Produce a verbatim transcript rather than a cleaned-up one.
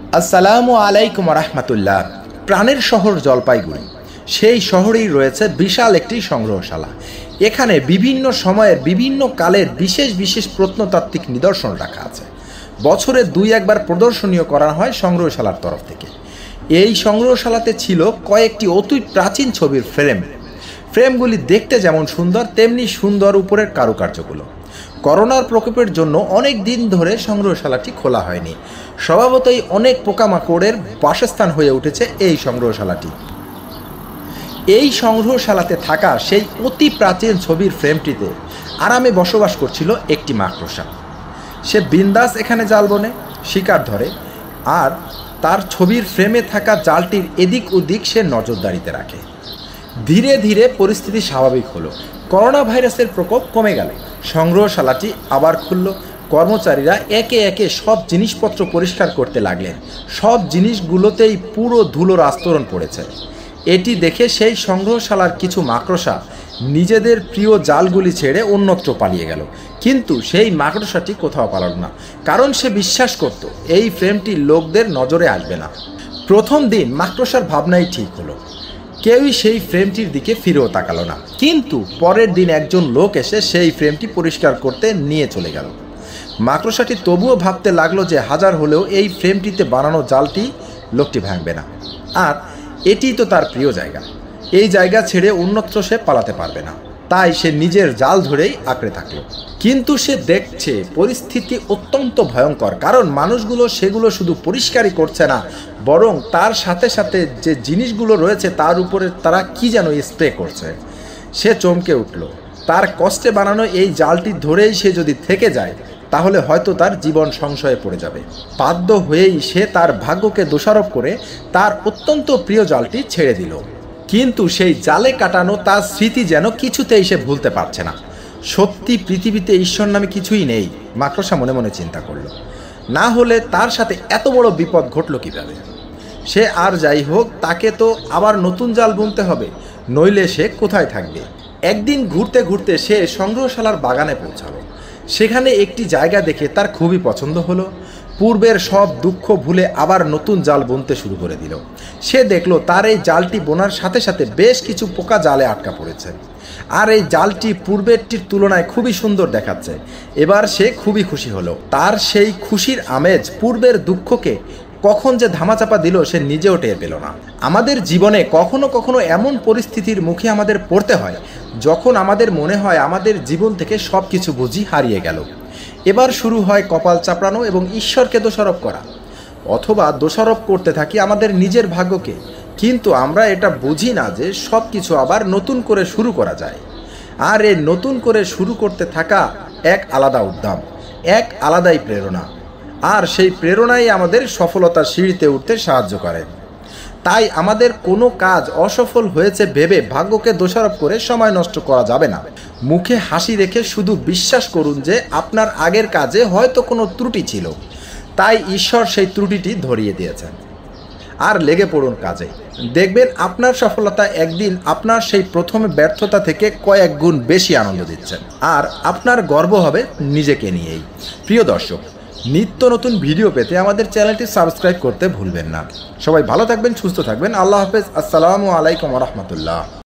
আসসালামু আলাইকুম রহমতুল্লাহ। প্রাণের শহর জলপাইগুড়ি, সেই শহরেই রয়েছে বিশাল একটি সংগ্রহশালা। এখানে বিভিন্ন সময়ের বিভিন্ন কালের বিশেষ বিশেষ প্রত্নতাত্ত্বিক নিদর্শন রাখা আছে। বছরে দুই একবার প্রদর্শনীয় করা হয় সংগ্রহশালার তরফ থেকে। এই সংগ্রহশালাতে ছিল কয়েকটি অতি প্রাচীন ছবির ফ্রেম। ফ্রেমগুলি দেখতে যেমন সুন্দর, তেমনি সুন্দর উপরের কারুকার্যগুলো। করোনার প্রকোপের জন্য অনেক দিন ধরে সংগ্রহশালাটি খোলা হয়নি। স্বভাবতই অনেক পোকামাকড়ের বাসস্থান হয়ে উঠেছে এই সংগ্রহশালাটি। এই সংগ্রহশালাতে থাকা সেই অতি প্রাচীন ছবির ফ্রেমটিতে আরামে বসবাস করছিল একটি মাকড়সা। সে বিন্দাস এখানে জাল বনে শিকার ধরে, আর তার ছবির ফ্রেমে থাকা জালটির এদিক ওদিক সে নজরদারিতে রাখে। ধীরে ধীরে পরিস্থিতি স্বাভাবিক হলো। করোনা ভাইরাসের প্রকোপ কমে গেল। সংগ্রহশালাটি আবার খুলল। কর্মচারীরা একে একে সব জিনিসপত্র পরিষ্কার করতে লাগলেন। সব জিনিসগুলোতেই পুরো ধুলোর আস্তরণ পড়েছে। এটি দেখে সেই সংগ্রহশালার কিছু মাকড়সা নিজেদের প্রিয় জালগুলি ছেড়ে অন্যত্র পালিয়ে গেল। কিন্তু সেই মাকড়সাটি কোথাও পালাল না, কারণ সে বিশ্বাস করত এই ফ্রেমটি লোকদের নজরে আসবে না। প্রথম দিন মাকড়সার ভাবনাই ঠিক হলো। কেউই সেই ফ্রেমটির দিকে ফিরেও তাকালো না। কিন্তু পরের দিন একজন লোক এসে সেই ফ্রেমটি পরিষ্কার করতে নিয়ে চলে গেল। মাকড়সাটি তবুও ভাবতে লাগলো যে হাজার হলেও এই ফ্রেমটিতে বানানো জালটি লোকটি ভাঙবে না, আর এটিই তো তার প্রিয় জায়গা। এই জায়গা ছেড়ে অন্যত্র সে পালাতে পারবে না। তাই সে নিজের জাল ধরেই আঁকড়ে থাকলো। কিন্তু সে দেখছে পরিস্থিতি অত্যন্ত ভয়ঙ্কর, কারণ মানুষগুলো সেগুলো শুধু পরিষ্কারই করছে না, বরং তার সাথে সাথে যে জিনিসগুলো রয়েছে তার উপরে তারা কি যেন স্প্রে করছে। সে চমকে উঠল। তার কষ্টে বানানো এই জালটি ধরেই সে যদি থেকে যায়, তাহলে হয়তো তার জীবন সংশয়ে পড়ে যাবে। বাধ্য হয়েই সে তার ভাগ্যকে দোষারোপ করে তার অত্যন্ত প্রিয় জালটি ছেড়ে দিল। কিন্তু সেই জালে কাটানো তার স্মৃতি যেন কিছুতেই সে ভুলতে পারছে না। সত্যি পৃথিবীতে ঈশ্বর নামে কিছুই নেই, মাকড়সা মনে মনে চিন্তা করল। না হলে তার সাথে এত বড় বিপদ ঘটল কীভাবে? সে আর যাই হোক, তাকে তো আবার নতুন জাল বুনতে হবে, নইলে সে কোথায় থাকবে। একদিন ঘুরতে ঘুরতে সে সংগ্রহশালার বাগানে পৌঁছালো। সেখানে একটি জায়গা দেখে তার খুবই পছন্দ হলো। পূর্বের সব দুঃখ ভুলে আবার নতুন জাল বুনতে শুরু করে দিল। সে দেখলো তার এই জালটি বোনার সাথে সাথে বেশ কিছু পোকা জালে আটকা পড়েছে, আর এই জালটি পূর্বেরটির তুলনায় খুবই সুন্দর দেখাচ্ছে। এবার সে খুবই খুশি হলো। তার সেই খুশির আমেজ পূর্বের দুঃখকে কখন যে ধামাচাপা দিল সে নিজেও টের পেল না। আমাদের জীবনে কখনো কখনো এমন পরিস্থিতির মুখে আমাদের পড়তে হয় যখন আমাদের মনে হয় আমাদের জীবন থেকে সব কিছু বুঝি হারিয়ে গেল। এবার শুরু হয় কপাল চাপড়ানো এবং ঈশ্বরকে দোষারোপ করা, অথবা দোষারোপ করতে থাকি আমাদের নিজের ভাগ্যকে। কিন্তু আমরা এটা বুঝি না যে সব কিছু আবার নতুন করে শুরু করা যায়। আর এই নতুন করে শুরু করতে থাকা এক আলাদা উদ্যম, এক আলাদাই প্রেরণা, আর সেই প্রেরণাই আমাদের সফলতার সিঁড়িতে উঠতে সাহায্য করে। তাই আমাদের কোনো কাজ অসফল হয়েছে ভেবে ভাগ্যকে দোষারোপ করে সময় নষ্ট করা যাবে না। মুখে হাসি রেখে শুধু বিশ্বাস করুন যে আপনার আগের কাজে হয়তো কোনো ত্রুটি ছিল, তাই ঈশ্বর সেই ত্রুটিটি ধরিয়ে দিয়েছেন। আর লেগে পড়ুন কাজে। দেখবেন আপনার সফলতা একদিন আপনার সেই প্রথমে ব্যর্থতা থেকে কয়েক গুণ বেশি আনন্দ দিচ্ছেন, আর আপনার গর্ব হবে নিজেকে নিয়েই। প্রিয় দর্শক, নিত্য নতুন ভিডিও পেতে আমাদের চ্যানেলটি সাবস্ক্রাইব করতে ভুলবেন না। সবাই ভালো থাকবেন, সুস্থ থাকবেন। আল্লাহ হাফেজ। আসসালামু আলাইকুম রহমতুল্লাহ।